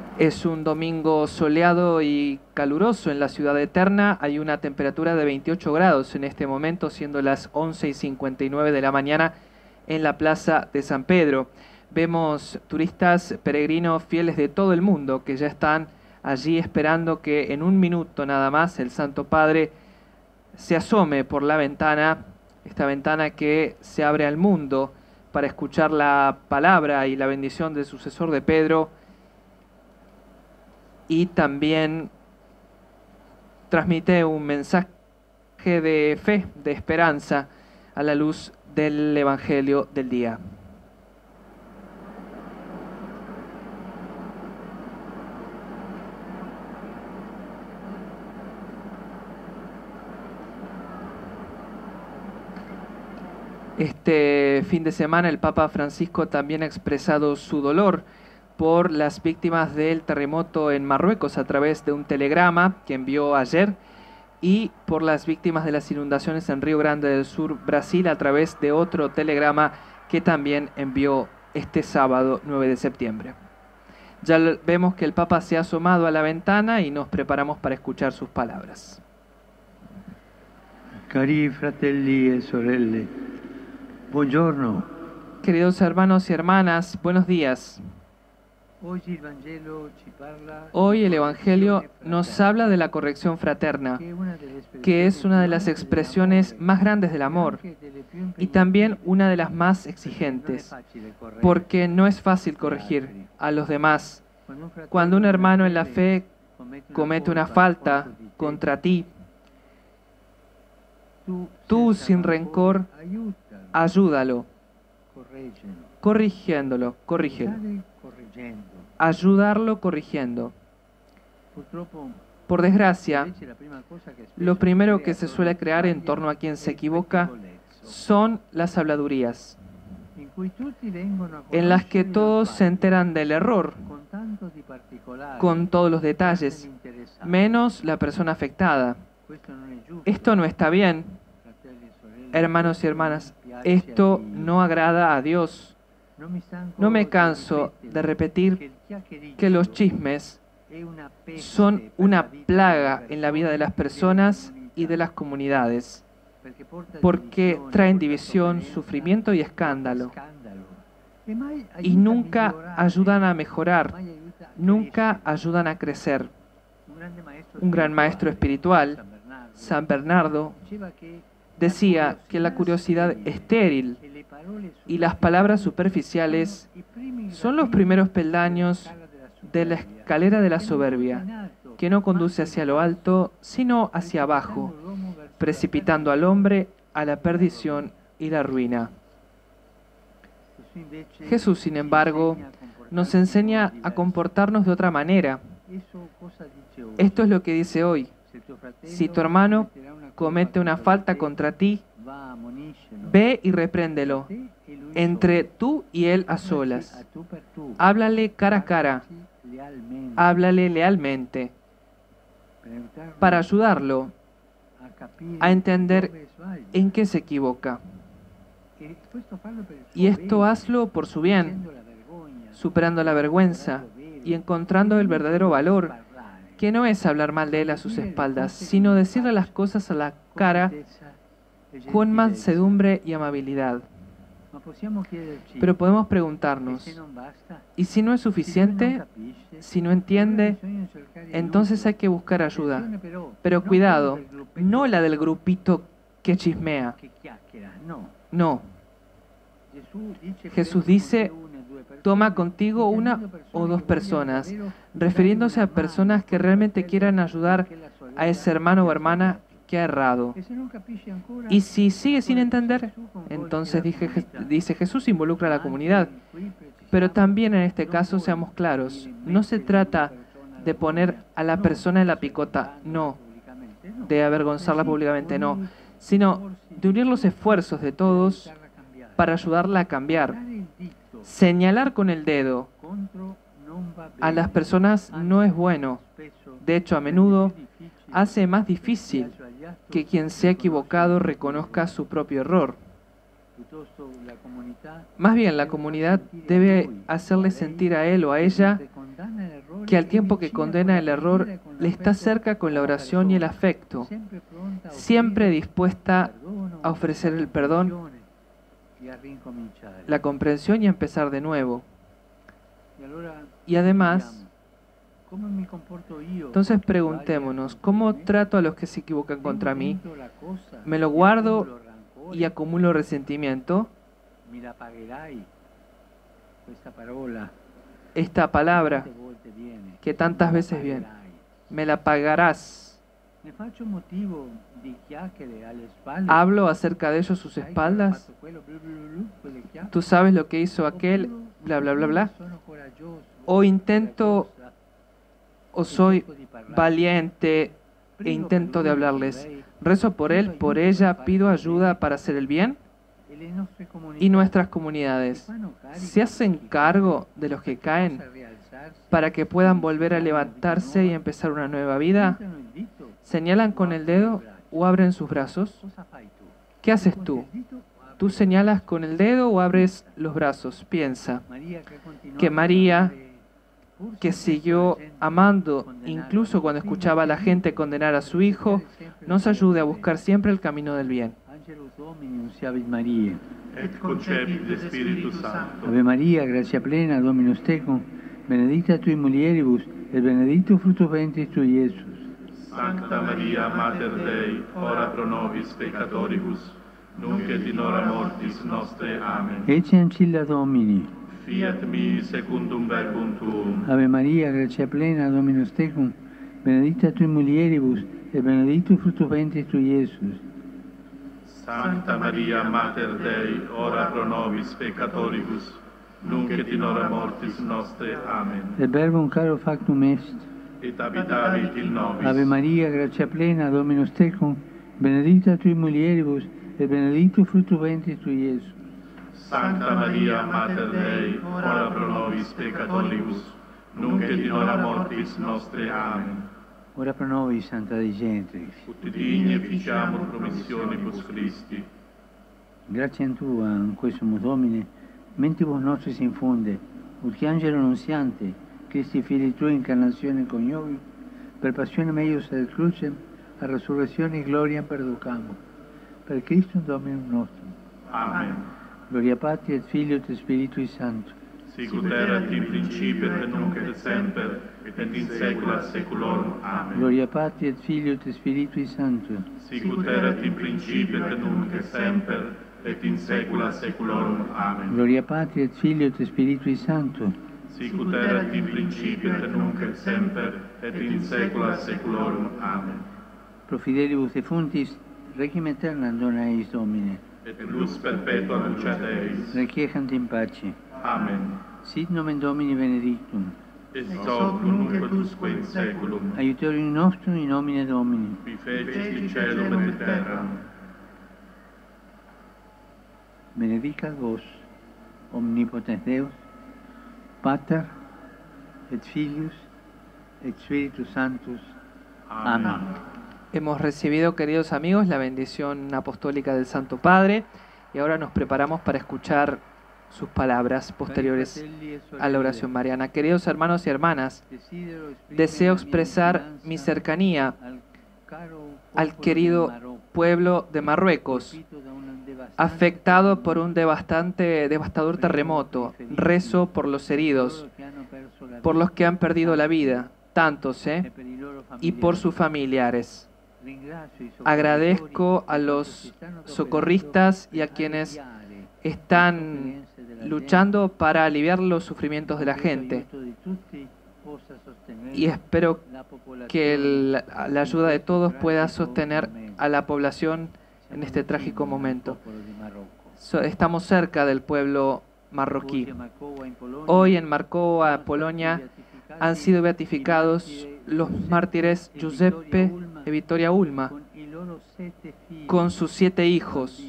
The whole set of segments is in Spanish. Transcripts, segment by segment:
Es un domingo soleado y caluroso en la ciudad eterna. Hay una temperatura de 28 grados en este momento, siendo las 11:59 de la mañana en la plaza de San Pedro. Vemos turistas peregrinos fieles de todo el mundo que ya están allí esperando que en un minuto nada más el Santo Padre se asome por la ventana, esta ventana que se abre al mundo para escuchar la palabra y la bendición del sucesor de Pedro, y también transmite un mensaje de fe, de esperanza, a la luz del Evangelio del día. Este fin de semana el Papa Francisco también ha expresado su dolor por las víctimas del terremoto en Marruecos a través de un telegrama que envió ayer, y por las víctimas de las inundaciones en Río Grande del Sur, Brasil, a través de otro telegrama que también envió este sábado 9 de septiembre. Ya vemos que el Papa se ha asomado a la ventana y nos preparamos para escuchar sus palabras. Cari fratelli e sorelle, buongiorno. Queridos hermanos y hermanas, buenos días. Hoy el Evangelio nos habla de la corrección fraterna, que es una de las expresiones más grandes del amor y también una de las más exigentes, porque no es fácil corregir a los demás. Cuando un hermano en la fe comete una falta contra ti, tú sin rencor ayúdalo, corrigiéndolo. Ayudarlo corrigiendo. Por desgracia, lo primero que se suele crear en torno a quien se equivoca son las habladurías, en las que todos se enteran del error, con todos los detalles, menos la persona afectada. Esto no está bien, hermanos y hermanas. Esto no agrada a Dios. No me canso de repetir que los chismes son una plaga en la vida de las personas y de las comunidades, porque traen división, sufrimiento y escándalo, y nunca ayudan a mejorar, nunca ayudan a crecer. Un gran maestro espiritual, San Bernardo, decía que la curiosidad estéril y las palabras superficiales son los primeros peldaños de la escalera de la soberbia, que no conduce hacia lo alto, sino hacia abajo, precipitando al hombre a la perdición y la ruina. Jesús, sin embargo, nos enseña a comportarnos de otra manera. Esto es lo que dice hoy. Si tu hermano comete una falta contra ti, ve y repréndelo, entre tú y él a solas. Háblale cara a cara, háblale lealmente, para ayudarlo a entender en qué se equivoca. Y esto hazlo por su bien, superando la vergüenza y encontrando el verdadero valor, que no es hablar mal de él a sus espaldas, sino decirle las cosas a la cara con mansedumbre y amabilidad. Pero podemos preguntarnos, ¿y si no es suficiente? Si no entiende, entonces hay que buscar ayuda. Pero cuidado, no la del grupito que chismea. No. Jesús dice, toma contigo una o dos personas, refiriéndose a personas que realmente quieran ayudar a ese hermano o hermana que ha errado. Y si sigue sin entender, entonces dice Jesús, involucra a la comunidad. Pero también en este caso, seamos claros, no se trata de poner a la persona en la picota, no, de avergonzarla públicamente, no, sino de unir los esfuerzos de todos para ayudarla a cambiar. Señalar con el dedo a las personas no es bueno. De hecho, a menudo hace más difícil que quien se ha equivocado reconozca su propio error. Más bien, la comunidad debe hacerle sentir a él o a ella que al tiempo que condena el error, le está cerca con la oración y el afecto, siempre dispuesta a ofrecer el perdón, la comprensión y a empezar de nuevo. Y además, entonces preguntémonos, ¿cómo trato a los que se equivocan contra mí? ¿Me lo guardo y acumulo resentimiento? Esta palabra que tantas veces viene, me la pagarás. ¿Hablo acerca de ellos sus espaldas? ¿Tú sabes lo que hizo aquel? Bla, bla, bla, bla. O intento, o soy valiente e intento de hablarles. Rezo por él, por ella, pido ayuda para hacer el bien. Y nuestras comunidades se hacen cargo de los que caen para que puedan volver a levantarse y empezar una nueva vida. ¿Señalan con el dedo o abren sus brazos? ¿Qué haces tú? ¿Tú señalas con el dedo o abres los brazos? Piensa que María, que siguió amando incluso cuando escuchaba a la gente condenar a su hijo, nos ayude a buscar siempre el camino del bien. Et concepit de Spiritus Sancto. Ave Maria, gratia plena, Dominus tecum, benedicta tui mulieribus, et benedictus fructus ventris tui, Iesus. Sancta Maria, Mater Dei, ora pro nobis peccatoribus, nunc et in hora mortis nostre. Amen. Ecce ancilla Domini. Fiat mi secundum verbum tuum. Ave Maria, gratia plena, Dominus tecum, benedicta tui mulieribus, et benedictus fructus ventris tui, Iesus. Sancta Maria, Mater Dei, ora pro nobis peccatoribus, nunc et in hora mortis nostre. Amen. Et verbum caro factum est. Et habitavit in nobis. Ave Maria, gratia plena, Dominus tecum, benedicta tui mulieribus, et benedictus fructus ventris tui, Iesus. Sancta Maria, Mater Dei, ora pro nobis peccatoribus, nunc et in hora mortis nostre. Amen. Ora pro nobis, Santa Dei Gentrix. Ut digni efficiamur promissionibus Christi. Gratiam Tua, in quesumus Domine, mentibus nostris infunde, ut che angelo annunziante, Christi Filii Tui incarnatione coniovi, per passionem eius ad crucem, a resurrezione gloriam perducamo. Per Christum Dominum nostrum. Amen. Gloria Patri et Filio et Spiritui Sancto. Sicut erat in principio et nunc et semper, et in saecula saeculorum. Amen. Gloria Patri et Filio et Spiritui Sancto. Sicut erat in principio et nunc et semper, et in saecula saeculorum. Amen. Gloria Patri et Filio et Spiritui Sancto. Sicut erat in principio et nunc et semper, et in saecula saeculorum. Amen. Pro fidelibus defuntis, requiem aeternam dona eis Domine. Et lux perpetua luceat eis. Requiescant in pace. Amen. Sit nomen Domini benedictum. Et hoc nunc et usque in saeculum. Aiutorium nostrum in nomine Domini. Qui fecit caelum et terram. Benedicat vos, omnipotens Deus, Pater, et Filius, et Spiritus Sanctus. Amén. Hemos recibido, queridos amigos, la bendición apostólica del Santo Padre y ahora nos preparamos para escuchar sus palabras posteriores a la oración mariana. Queridos hermanos y hermanas, deseo expresar mi cercanía al querido pueblo de Marruecos, afectado por un devastador terremoto. Rezo por los heridos, por los que han perdido la vida, tantos, y por sus familiares. Agradezco a los socorristas y a quienes están luchando para aliviar los sufrimientos de la gente. Y espero que la ayuda de todos pueda sostener a la población en este trágico momento. Estamos cerca del pueblo marroquí. Hoy en Marcoa, Polonia, han sido beatificados los mártires Giuseppe y Vittoria Ulma con sus 7 hijos.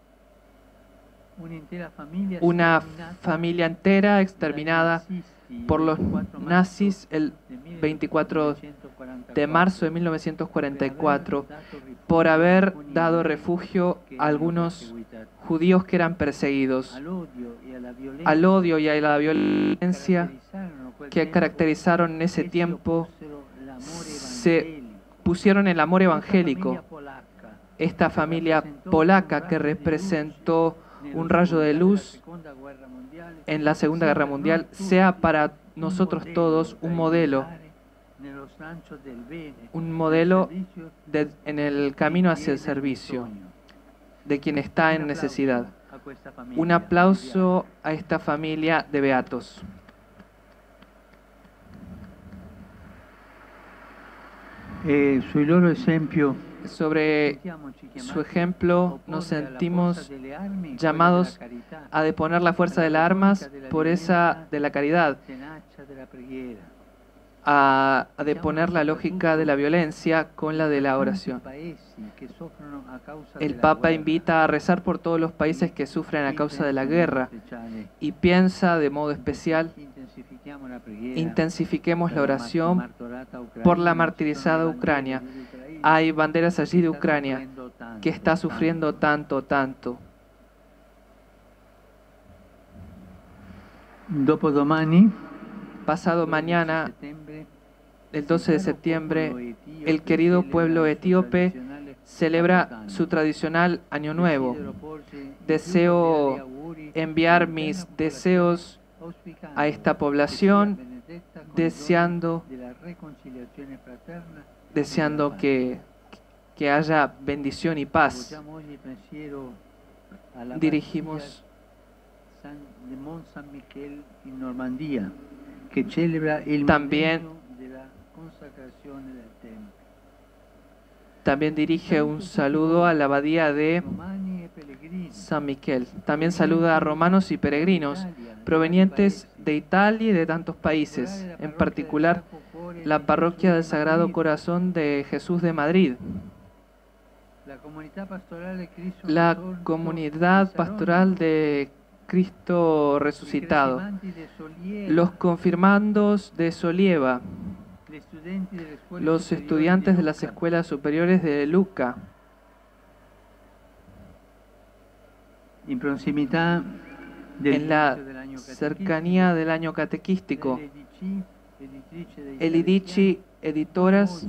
Una familia entera exterminada por los nazis el 24 de marzo de 1944 por haber dado refugio a algunos judíos que eran perseguidos. Al odio y a la violencia que caracterizaron en ese tiempo se pusieron el amor evangélico. Esta familia polaca que representó un rayo de luz en la Segunda Guerra Mundial sea para nosotros todos un modelo en el camino hacia el servicio de quien está en necesidad. Un aplauso a esta familia de beatos. Sobre su ejemplo nos sentimos llamados a deponer la fuerza de las armas por esa de la caridad, a deponer la lógica de la violencia con la de la oración. El Papa invita a rezar por todos los países que sufren a causa de la guerra y piensa de modo especial: intensifiquemos la oración por la martirizada Ucrania. Hay banderas allí de Ucrania que está sufriendo tanto. Pasado mañana, el 12 de septiembre, el querido pueblo etíope celebra su tradicional Año Nuevo. Deseo enviar mis deseos a esta población, deseando que haya bendición y paz. Dirigimos también dirige un saludo a la abadía de San Miquel. También saluda a romanos y peregrinos provenientes de Italia y de tantos países, en particular la parroquia del Sagrado Corazón de Jesús de Madrid, la comunidad pastoral de Cristo resucitado, los confirmandos de Solieva, los estudiantes de las escuelas superiores de Lucca, en la cercanía del año catequístico, el Edici Editoras.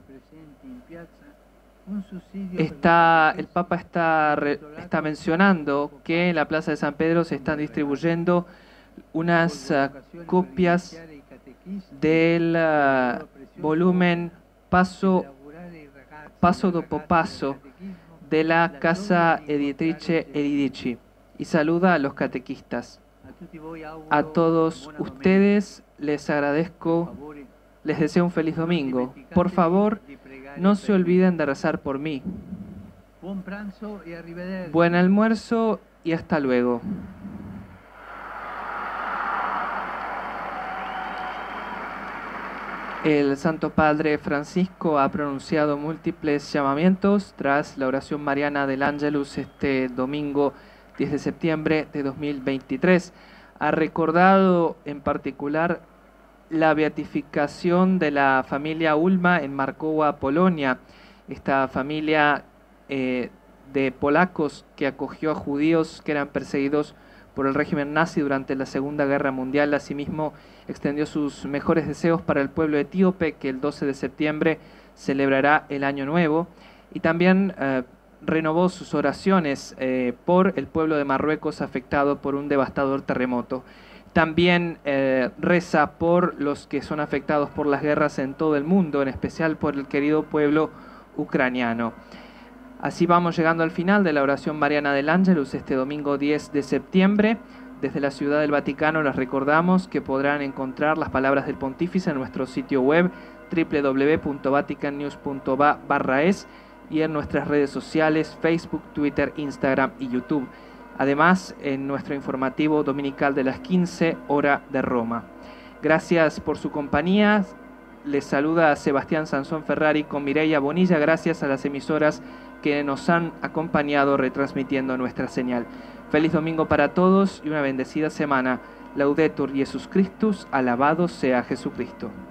El Papa está mencionando que en la Plaza de San Pedro se están distribuyendo unas copias del volumen Passo dopo Passo de la Casa Editrice Edici, y saluda a los catequistas. A todos ustedes les agradezco, les deseo un feliz domingo. Por favor, no se olviden de rezar por mí. Buen almuerzo y hasta luego. El Santo Padre Francisco ha pronunciado múltiples llamamientos tras la oración mariana del Ángelus este domingo 10 de septiembre de 2023. Ha recordado en particular la beatificación de la familia Ulma en Markowa, Polonia. Esta familia de polacos que acogió a judíos que eran perseguidos por el régimen nazi durante la Segunda Guerra Mundial. Asimismo, extendió sus mejores deseos para el pueblo etíope, que el 12 de septiembre celebrará el Año Nuevo, y también renovó sus oraciones por el pueblo de Marruecos afectado por un devastador terremoto. También reza por los que son afectados por las guerras en todo el mundo, en especial por el querido pueblo ucraniano. Así vamos llegando al final de la oración mariana del Ángelus este domingo 10 de septiembre. Desde la Ciudad del Vaticano les recordamos que podrán encontrar las palabras del Pontífice en nuestro sitio web www.vaticannews.va/es y en nuestras redes sociales Facebook, Twitter, Instagram y YouTube. Además, en nuestro informativo dominical de las 15 hora de Roma. Gracias por su compañía. Les saluda Sebastián Sansón Ferrari con Mireia Bonilla. Gracias a las emisoras que nos han acompañado retransmitiendo nuestra señal. Feliz domingo para todos y una bendecida semana. Laudetur Jesus Christus, alabado sea Jesucristo.